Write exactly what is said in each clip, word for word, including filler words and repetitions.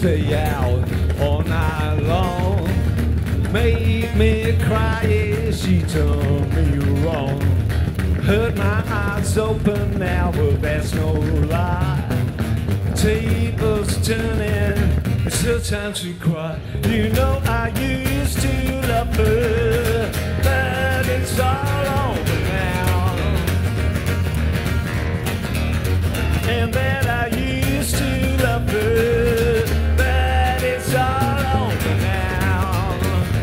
stay out all night long. Made me cry, yeah, she told me wrong. Heard my eyes open now, but that's no lie. Tables turning, it's still time to cry. You know I used to love her, but it's all over now. And that I used to love her, but it's all over now.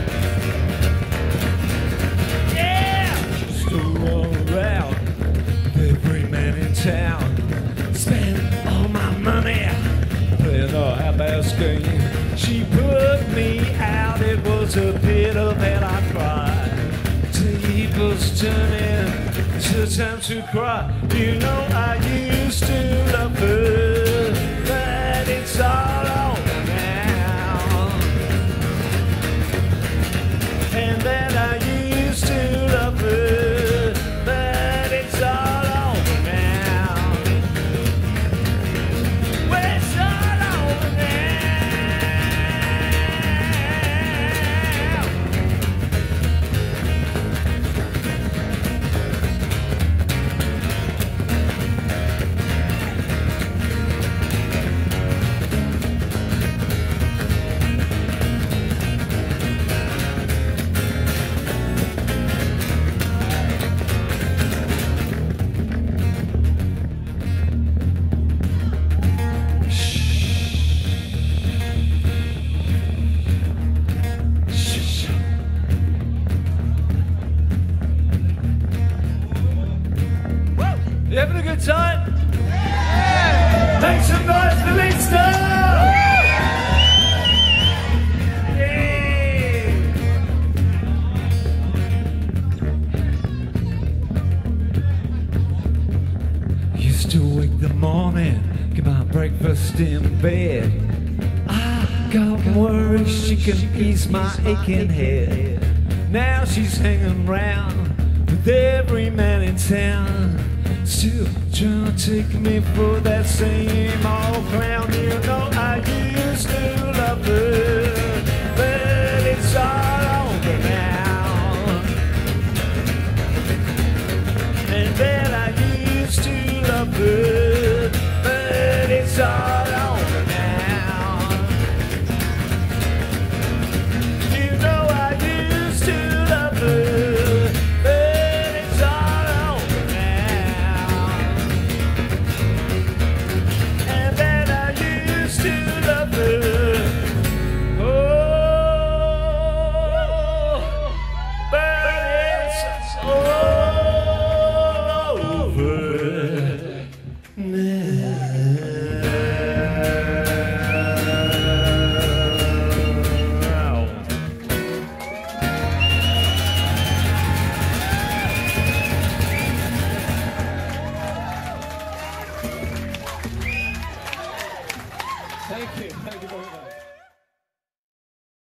Yeah, just to roll around with every man in town. Spend all my money playing a half-ass game. She put me out, it was a pity that I cried. Tables turning, it's time to cry. You know I used to love her, but it's all over now. And then I used to love her, but it's all over now. Well, it's all over now. You having a good time? Yeah. Make some noise for Lisa! Yeah. Used to wake the morning, get my breakfast in bed. I got worried she can ease my aching head. Now she's hanging around with every man in town. Still trying to take me for that same old clown. You know I used to love her, but it's all over now. And then I used to love her, but it's all over now. You know I used to love her. Thank you. Thank you very much.